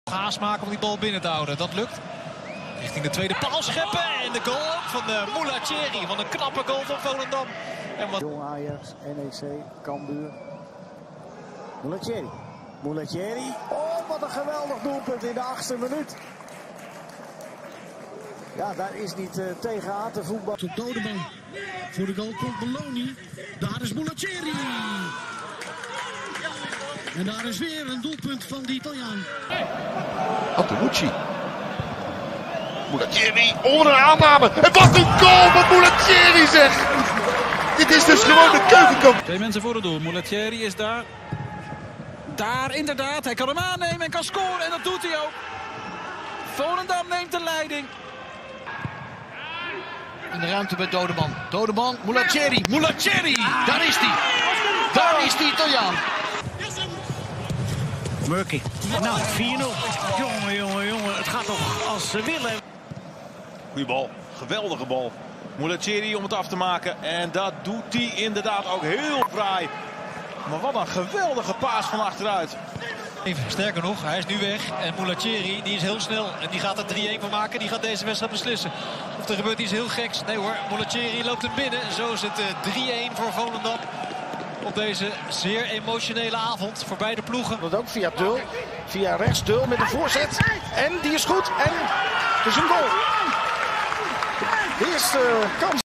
Gaas maken om die bal binnen te houden. Dat lukt. Richting de tweede paal scheppen. En de goal van Moulacheri. Van een knappe goal van Volendam. En wat... Jong Ajax, NEC, Cambuur. Moulacheri. Oh, wat een geweldig doelpunt in de 8e minuut. Ja, daar is niet tegen aan te voetballen. Op Dodeman. Voor de goal komt Belloni. Daar is Moulacheri. En daar is weer een doelpunt van de Italiaan. Antonucci. Moulacheri, onder een aanname. En wat een goal van Moulacheri, zeg! Dit is dus gewoon de keukenkamp. 2 mensen voor het doel. Moulacheri is daar. Daar inderdaad. Hij kan hem aannemen en kan scoren. En dat doet hij ook. Volendam neemt de leiding. In de ruimte bij Dodeman. Dodeman, Moulacheri. Moulacheri! Daar is hij. Daar is die Italiaan. Murky. Nou, 4-0. Jongen. Het gaat toch als ze willen. Goeie bal. Geweldige bal. Moulacheri om het af te maken. En dat doet hij inderdaad ook heel fraai. Maar wat een geweldige paas van achteruit. Sterker nog, hij is nu weg. En Moulacheri die is heel snel. En die gaat er 3-1 van maken. Die gaat deze wedstrijd beslissen. Of er gebeurt iets heel geks. Nee hoor, Moulacheri loopt hem binnen. En zo is het 3-1 voor Volendam. Op deze zeer emotionele avond voor beide ploegen. Dat ook via Dul. Via rechts Dul met een voorzet. En die is goed. En het is een goal. De eerste kans.